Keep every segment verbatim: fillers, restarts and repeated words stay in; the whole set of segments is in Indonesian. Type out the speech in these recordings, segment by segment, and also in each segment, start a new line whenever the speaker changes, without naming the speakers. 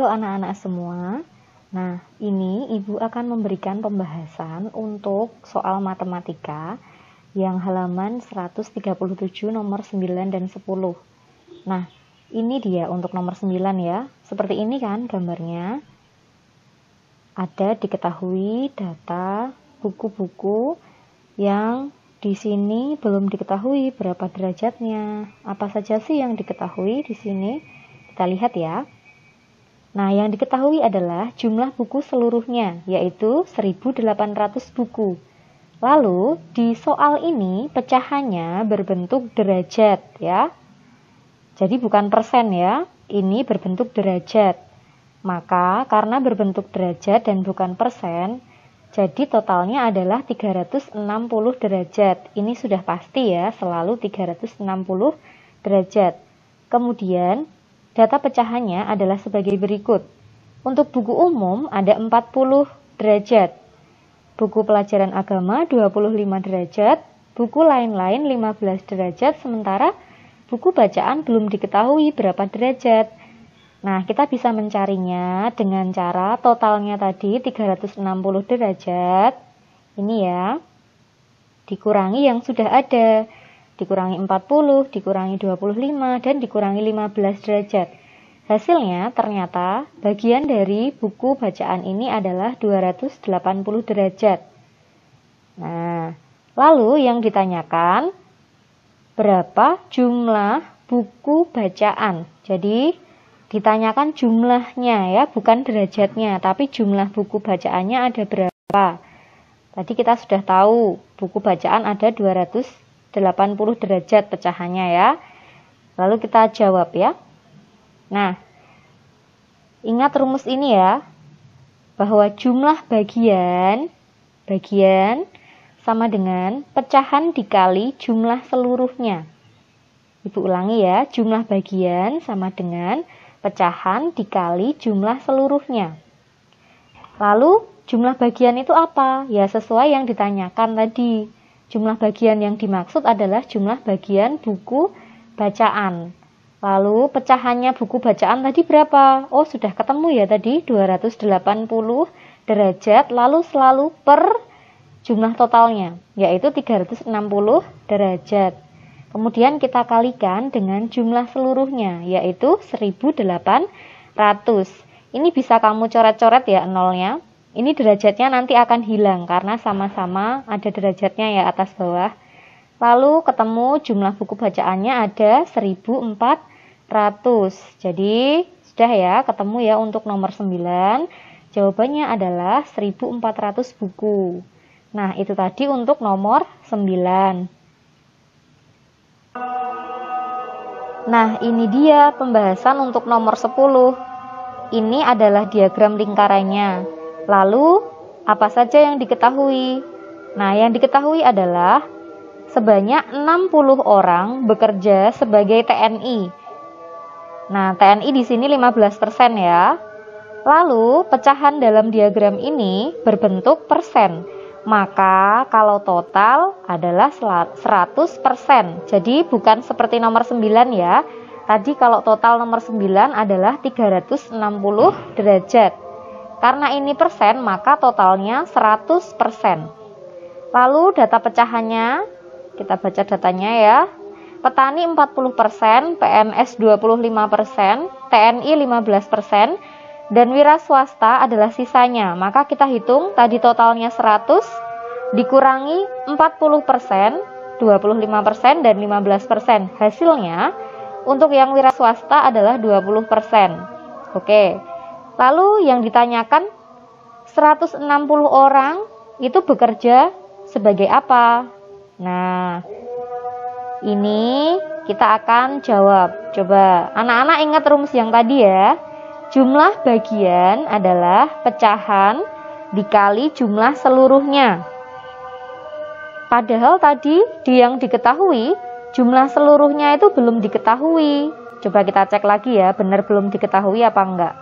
Halo anak-anak semua. Nah, ini Ibu akan memberikan pembahasan untuk soal matematika yang halaman seratus tiga puluh tujuh nomor sembilan dan sepuluh. Nah, ini dia untuk nomor sembilan ya. Seperti ini kan gambarnya. Ada diketahui data buku-buku yang di sini belum diketahui berapa derajatnya. Apa saja sih yang diketahui di sini? Kita lihat ya. Nah, yang diketahui adalah jumlah buku seluruhnya, yaitu seribu delapan ratus buku. Lalu, di soal ini pecahannya berbentuk derajat ya. Jadi bukan persen ya, ini berbentuk derajat. Maka, karena berbentuk derajat dan bukan persen, jadi totalnya adalah tiga ratus enam puluh derajat. Ini sudah pasti ya, selalu tiga ratus enam puluh derajat. Kemudian, data pecahannya adalah sebagai berikut. Untuk buku umum ada empat puluh derajat. Buku pelajaran agama dua puluh lima derajat. Buku lain-lain lima belas derajat. Sementara buku bacaan belum diketahui berapa derajat. Nah, kita bisa mencarinya dengan cara totalnya tadi tiga ratus enam puluh derajat. Ini ya. Dikurangi yang sudah ada. Dikurangi empat puluh, dikurangi dua puluh lima, dan dikurangi lima belas derajat. Hasilnya ternyata bagian dari buku bacaan ini adalah dua ratus delapan puluh derajat. Nah, lalu yang ditanyakan berapa jumlah buku bacaan. Jadi ditanyakan jumlahnya ya, bukan derajatnya, tapi jumlah buku bacaannya ada berapa. Tadi kita sudah tahu buku bacaan ada dua ratus delapan puluh derajat pecahannya ya. Lalu kita jawab ya. Nah, ingat rumus ini ya, bahwa jumlah bagian bagian sama dengan pecahan dikali jumlah seluruhnya. Ibu ulangi ya, jumlah bagian sama dengan pecahan dikali jumlah seluruhnya. Lalu jumlah bagian itu apa? Ya sesuai yang ditanyakan tadi. Jumlah bagian yang dimaksud adalah jumlah bagian buku bacaan. Lalu pecahannya buku bacaan tadi berapa? Oh, sudah ketemu ya tadi dua ratus delapan puluh derajat, lalu selalu per jumlah totalnya, yaitu tiga ratus enam puluh derajat. Kemudian kita kalikan dengan jumlah seluruhnya, yaitu seribu delapan ratus. Ini bisa kamu coret-coret ya nolnya. Ini derajatnya nanti akan hilang karena sama-sama ada derajatnya ya atas bawah. Lalu ketemu jumlah buku bacaannya ada seribu empat ratus. Jadi sudah ya ketemu ya untuk nomor sembilan. Jawabannya adalah seribu empat ratus buku. Nah, itu tadi untuk nomor sembilan. Nah, ini dia pembahasan untuk nomor sepuluh. Ini adalah diagram lingkarannya. Lalu, apa saja yang diketahui? Nah, yang diketahui adalah sebanyak enam puluh orang bekerja sebagai T N I. Nah, T N I di sini lima belas persen ya. Lalu, pecahan dalam diagram ini berbentuk persen. Maka, kalau total adalah seratus persen. Jadi, bukan seperti nomor sembilan ya. Tadi kalau total nomor sembilan adalah tiga ratus enam puluh derajat. Karena ini persen, maka totalnya seratus persen. Lalu data pecahannya, kita baca datanya ya. Petani empat puluh persen, P N S dua puluh lima persen, T N I lima belas persen, dan wira swasta adalah sisanya. Maka kita hitung tadi totalnya seratus, dikurangi empat puluh persen, dua puluh lima persen, dan lima belas persen. Hasilnya, untuk yang wira swasta adalah dua puluh persen. Oke. Lalu yang ditanyakan seratus enam puluh orang itu bekerja sebagai apa? Nah, ini kita akan jawab. Coba anak-anak ingat rumus yang tadi ya. Jumlah bagian adalah pecahan dikali jumlah seluruhnya. Padahal tadi di yang diketahui jumlah seluruhnya itu belum diketahui. Coba kita cek lagi ya, benar belum diketahui apa enggak?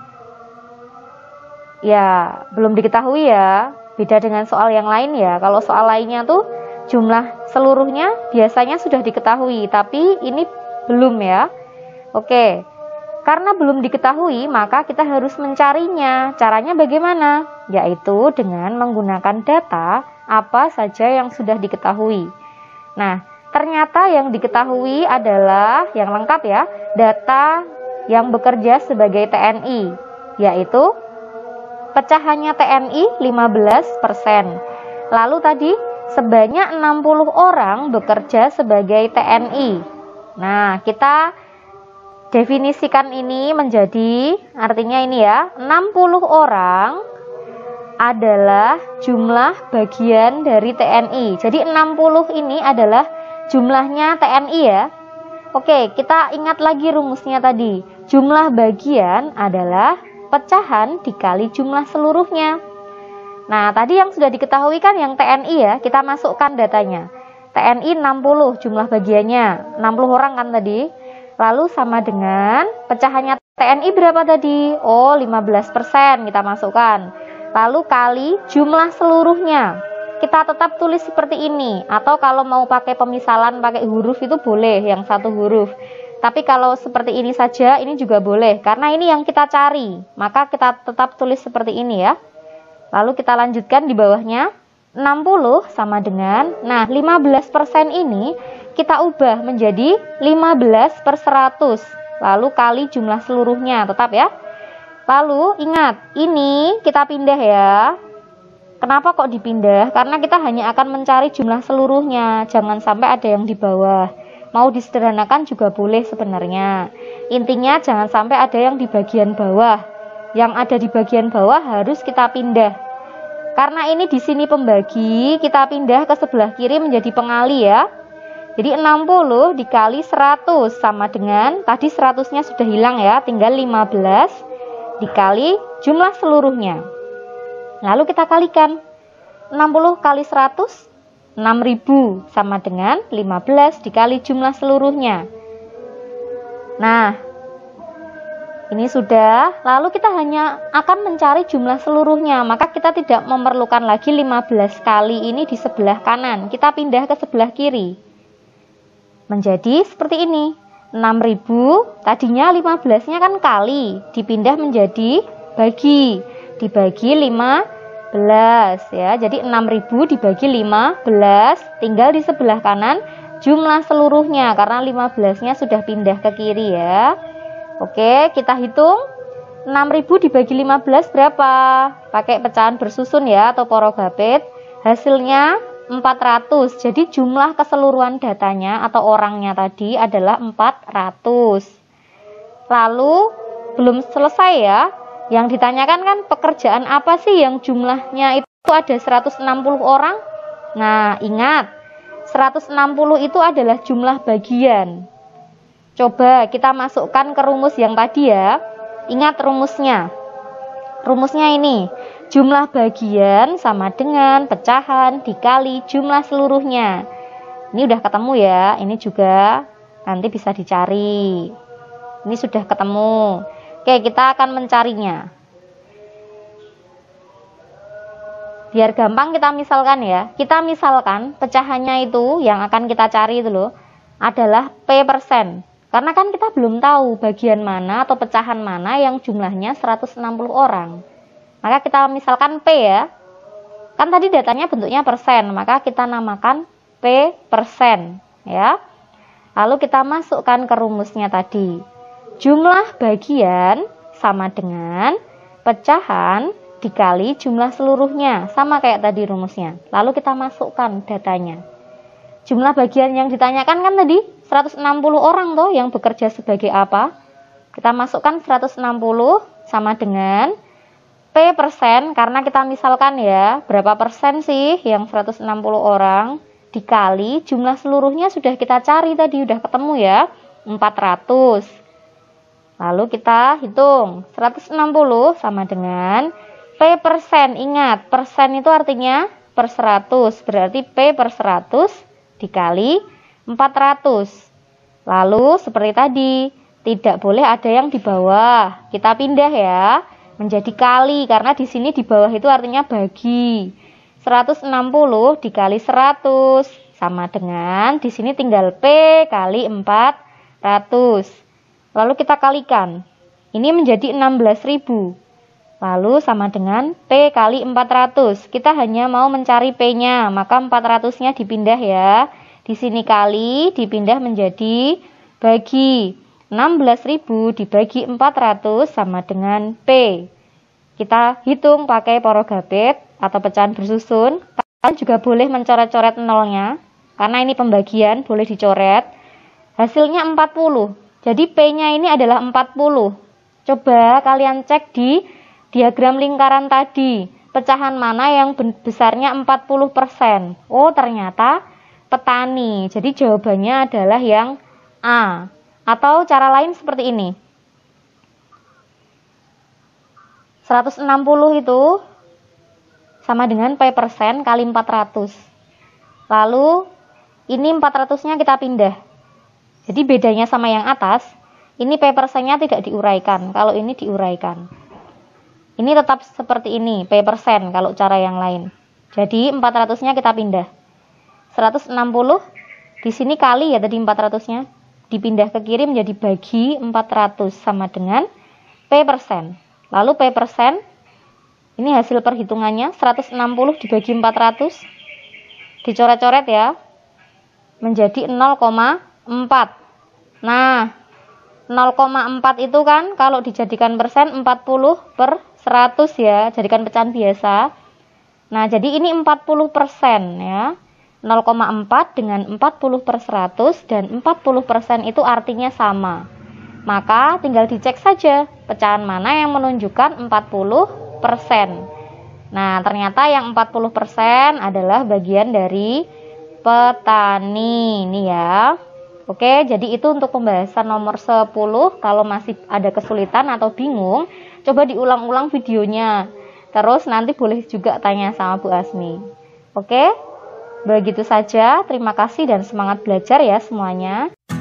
Ya, belum diketahui ya. Beda dengan soal yang lain ya. Kalau soal lainnya tuh jumlah seluruhnya biasanya sudah diketahui, tapi ini belum ya. Oke. Karena belum diketahui, maka kita harus mencarinya. Caranya bagaimana? Yaitu dengan menggunakan data apa saja yang sudah diketahui. Nah, ternyata yang diketahui adalah yang lengkap ya, data yang bekerja sebagai T N I, yaitu pecahannya T N I lima belas persen. Lalu tadi sebanyak enam puluh orang bekerja sebagai T N I. Nah, kita definisikan ini menjadi, artinya ini ya, enam puluh orang adalah jumlah bagian dari T N I. Jadi enam puluh ini adalah jumlahnya T N I ya. Oke, kita ingat lagi rumusnya tadi. Jumlah bagian adalah pecahan dikali jumlah seluruhnya. Nah, tadi yang sudah diketahui kan yang T N I ya, kita masukkan datanya. T N I enam puluh jumlah bagiannya, enam puluh orang kan tadi. Lalu sama dengan pecahannya T N I berapa tadi? Oh, lima belas persen kita masukkan. Lalu kali jumlah seluruhnya. Kita tetap tulis seperti ini. Atau kalau mau pakai pemisalan pakai huruf itu boleh, yang satu huruf. Tapi kalau seperti ini saja, ini juga boleh. Karena ini yang kita cari. Maka kita tetap tulis seperti ini ya. Lalu kita lanjutkan di bawahnya. enam puluh sama dengan, nah lima belas persen ini kita ubah menjadi lima belas per seratus. Lalu kali jumlah seluruhnya, tetap ya. Lalu ingat, ini kita pindah ya. Kenapa kok dipindah? Karena kita hanya akan mencari jumlah seluruhnya. Jangan sampai ada yang di bawah. Mau disederhanakan juga boleh sebenarnya. Intinya jangan sampai ada yang di bagian bawah. Yang ada di bagian bawah harus kita pindah. Karena ini di sini pembagi, kita pindah ke sebelah kiri menjadi pengali ya. Jadi enam puluh dikali seratus sama dengan, tadi seratusnya sudah hilang ya, tinggal lima belas dikali jumlah seluruhnya. Lalu kita kalikan, enam puluh kali seratus, enam ribu sama dengan lima belas dikali jumlah seluruhnya. Nah, ini sudah, lalu kita hanya akan mencari jumlah seluruhnya, maka kita tidak memerlukan lagi lima belas kali ini di sebelah kanan, kita pindah ke sebelah kiri. Menjadi seperti ini, enam ribu, tadinya lima belasnya kan kali, dipindah menjadi bagi, dibagi lima belas ya, jadi enam ribu dibagi lima belas, tinggal di sebelah kanan jumlah seluruhnya, karena lima belasnya sudah pindah ke kiri ya. Oke, kita hitung enam ribu dibagi lima belas berapa? Pakai pecahan bersusun ya atau porogapit. Hasilnya empat ratus. Jadi jumlah keseluruhan datanya atau orangnya tadi adalah empat ratus. Lalu belum selesai ya. Yang ditanyakan kan pekerjaan apa sih yang jumlahnya itu ada seratus enam puluh orang? Nah, ingat, seratus enam puluh itu adalah jumlah bagian. Coba kita masukkan ke rumus yang tadi ya. Ingat rumusnya. Rumusnya ini. Jumlah bagian sama dengan pecahan dikali jumlah seluruhnya. Ini udah ketemu ya. Ini juga nanti bisa dicari. Ini sudah ketemu. Oke, kita akan mencarinya. Biar gampang kita misalkan ya. Kita misalkan pecahannya itu yang akan kita cari itu loh adalah P persen. Karena kan kita belum tahu bagian mana atau pecahan mana yang jumlahnya seratus enam puluh orang. Maka kita misalkan P ya. Kan tadi datanya bentuknya persen, maka kita namakan P persen ya. Lalu kita masukkan ke rumusnya tadi. Jumlah bagian sama dengan pecahan dikali jumlah seluruhnya. Sama kayak tadi rumusnya. Lalu kita masukkan datanya. Jumlah bagian yang ditanyakan kan tadi seratus enam puluh orang toh yang bekerja sebagai apa? Kita masukkan seratus enam puluh sama dengan P persen, karena kita misalkan ya, berapa persen sih yang seratus enam puluh orang dikali jumlah seluruhnya sudah kita cari tadi, udah ketemu ya, empat ratus. Lalu kita hitung, seratus enam puluh sama dengan P persen. Ingat, persen itu artinya per seratus, berarti P per seratus dikali empat ratus. Lalu seperti tadi, tidak boleh ada yang di bawah. Kita pindah ya, menjadi kali, karena di sini di bawah itu artinya bagi. seratus enam puluh dikali seratus sama dengan di sini tinggal P kali empat ratus. Lalu kita kalikan. Ini menjadi enam belas ribu. Lalu sama dengan P kali empat ratus. Kita hanya mau mencari P-nya, maka empat ratus-nya dipindah ya. Di sini kali dipindah menjadi bagi. enam belas ribu dibagi empat ratus sama dengan P. Kita hitung pakai porogabet atau pecahan bersusun. Kalian juga boleh mencoret-coret nolnya, karena ini pembagian, boleh dicoret. Hasilnya empat puluh. Jadi P-nya ini adalah empat puluh. Coba kalian cek di diagram lingkaran tadi, pecahan mana yang besarnya empat puluh persen. Oh, ternyata petani. Jadi jawabannya adalah yang A. Atau cara lain seperti ini. seratus enam puluh itu sama dengan P persen kali empat ratus. Lalu ini empat ratus-nya kita pindah. Jadi bedanya sama yang atas, ini P persennya tidak diuraikan, kalau ini diuraikan. Ini tetap seperti ini, P persen kalau cara yang lain. Jadi empat ratus-nya kita pindah. seratus enam puluh, di sini kali ya tadi empat ratus-nya. Dipindah ke kiri menjadi bagi empat ratus sama dengan P persen. Lalu P persen, ini hasil perhitungannya, seratus enam puluh dibagi empat ratus. Dicoret-coret ya, menjadi nol koma empat. Nah, nol koma empat itu kan kalau dijadikan persen empat puluh per seratus ya, jadikan pecahan biasa. Nah, jadi ini empat puluh persen ya. nol koma empat dengan empat puluh per seratus dan empat puluh persen itu artinya sama. Maka tinggal dicek saja pecahan mana yang menunjukkan empat puluh persen. Nah, ternyata yang empat puluh persen adalah bagian dari petani. Ini ya. Oke, jadi itu untuk pembahasan nomor sepuluh. Kalau masih ada kesulitan atau bingung, coba diulang-ulang videonya. Terus nanti boleh juga tanya sama Bu Asmi. Oke, begitu saja. Terima kasih dan semangat belajar ya semuanya.